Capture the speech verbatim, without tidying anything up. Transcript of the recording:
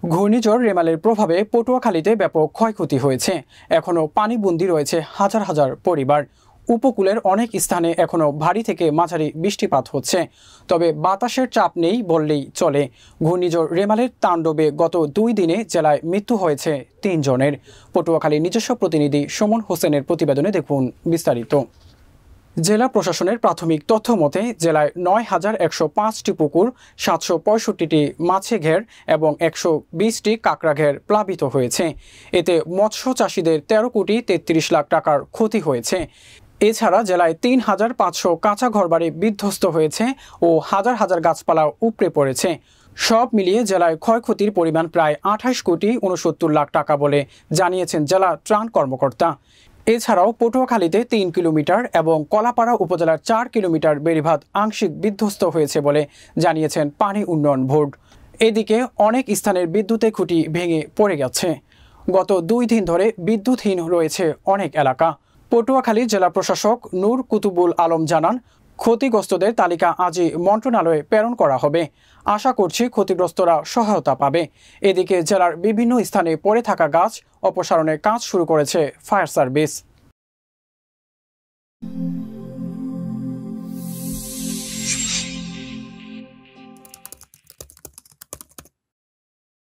ঘূর্ণিঝড় রেমালের প্রভাবে পটুয়াখালীতে ব্যাপক ক্ষয়ক্ষতি হয়েছে। এখনও পানিবন্দী রয়েছে হাজার হাজার পরিবার। উপকূলের অনেক স্থানে এখনও ভারী থেকে মাঝারি বৃষ্টিপাত হচ্ছে, তবে বাতাসের চাপ নেই বললেই চলে। ঘূর্ণিঝড় রেমালের তাণ্ডবে গত দুই দিনে জেলায় মৃত্যু হয়েছে তিনজনের। পটুয়াখালীর নিজস্ব প্রতিনিধি সুমন হোসেনের প্রতিবেদনে দেখুন বিস্তারিত। জেলা প্রশাসনের প্রাথমিক তথ্য মতে জেলায় নয় হাজার একশো পাঁচটি পুকুর, সাতশো পঁয়ষট্টিটি মাছে ঘের এবং একশো বিশটি কাঁকড়া ঘের প্লাবিত হয়েছে। এতে মৎস্য চাষিদের তেরো কোটি তেত্রিশ লাখ টাকার ক্ষতি হয়েছে। এছাড়া জেলায় তিন হাজার পাঁচশো কাঁচা ঘরবাড়ি বিধ্বস্ত হয়েছে ও হাজার হাজার গাছপালা উপড়ে পড়েছে। সব মিলিয়ে জেলায় ক্ষয়ক্ষতির পরিমাণ প্রায় আঠাশ কোটি উনসত্তর লাখ টাকা বলে জানিয়েছেন জেলা ত্রাণ কর্মকর্তা। এছাড়াও পটুয়াখালীতে তিন কিলোমিটার এবং কলাপাড়া উপজেলার চার কিলোমিটার বেড়িবাঁধ আংশিক বিধ্বস্ত হয়েছে বলে জানিয়েছেন পানি উন্নয়ন বোর্ড। এদিকে অনেক স্থানের বিদ্যুতের খুঁটি ভেঙে পড়ে গেছে। গত দুই দিন ধরে বিদ্যুৎহীন রয়েছে অনেক এলাকা। পটুয়াখালী জেলা প্রশাসক নূর কুতুবুল আলম জানান, ক্ষতিগ্রস্তদের তালিকা আজই মন্ত্রণালয়ে প্রেরণ করা হবে। আশা করছি ক্ষতিগ্রস্তরা সহায়তা পাবে। এদিকে জেলার বিভিন্ন স্থানে পড়ে থাকা গাছ অপসারণের কাজ শুরু করেছে ফায়ার সার্ভিস।